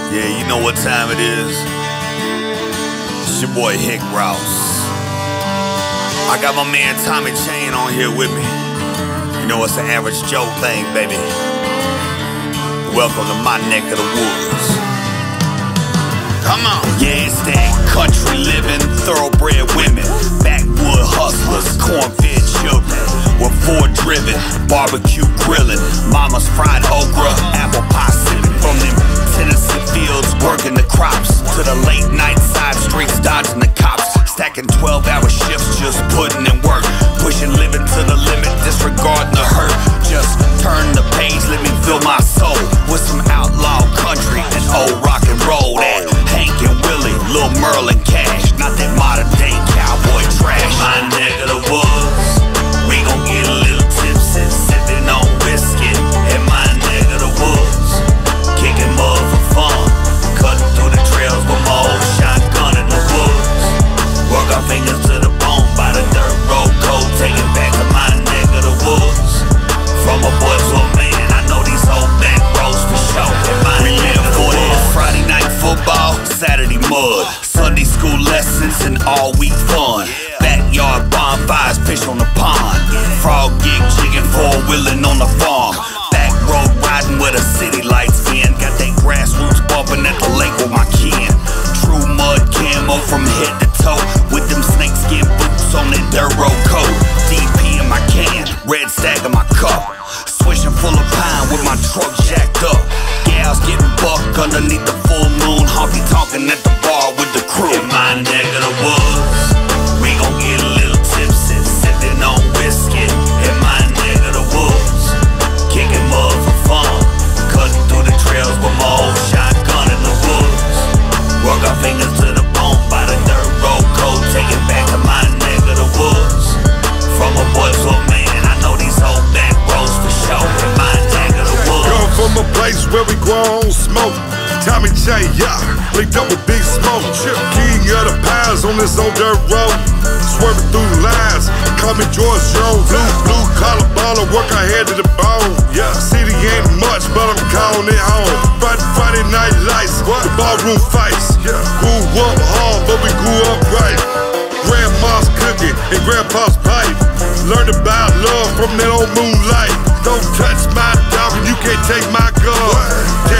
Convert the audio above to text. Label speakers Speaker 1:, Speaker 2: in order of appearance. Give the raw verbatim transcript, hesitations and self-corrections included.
Speaker 1: Yeah, you know what time it is. It's your boy Hick Rouse. I got my man Tommy Chain on here with me. You know it's an average Joe thing, baby. Welcome to my neck of the woods. Come on. Yeah, it's that country living, thoroughbred women, backwood hustlers, corn-fed children, with Ford driven, barbecue grilling, mama's fried okra, apple pie sipping. From them Tennessee fields, working the crops, to the late night side streets, dodging the cops, stacking twelve hour shifts, just putting in work, pushing living to the limit, disregarding the hurt. Just turn the page, let me fill my soul with some outlaw country and old rock and roll. That Hank and Willie, Lil Merlin Cash, not that modern day cowboy trash. In my neck of the woods, we gon' get a little tipsy, sipping on whiskey. In my neck of the woods, kicking mud for fun, cutting through the trails with my old shotgun in the woods. Work our fingers to the bone by the dirt road code, taking back to my neck of the woods. From a boy to a man, I know these old back roads for sure. We live for this Friday night football, Saturday mud, Sunday school lessons, and all week fun. Backyard bonfires, fish on the pond, frog gig jigging, four-wheeling on the farm. Back road riding with the city lights in, got that grassroots bumping at the lake with my kin. True mud camo from head to toe, with them snakeskin boots on that dirt road coat. D P in my can, red stag in my cup, swishing full of pine with my truck jacked up. Gals getting bucked underneath the full moon, honky tonkin' at the bar with the crew. In my neck of the woods, we gon' get a little tipsy, sipping on whiskey. In my neck of the woods, kicking mud for fun, cutting through the trails with my old shotgun in the woods. Work our fingers to the bone by the dirt road code, taking back to my neck of the woods. From a boy to a man, I know these old back roads for sure. In my neck of the woods.
Speaker 2: Come from a place where we grow on smoke. Tommy J, yeah, linked up with Big Smoke. Chip king of the pies on this old dirt road. Swerving through the lines, call me George Jones. Blue, blue collar baller, work our head to the bone. Yeah, city ain't much, but I'm calling it home. Friday, Friday night lights, the ballroom fights. Yeah, grew up hard, but we grew up right. Grandma's cooking and grandpa's pipe. Learned about love from that old moonlight. Don't touch my dog and you can't take my gun.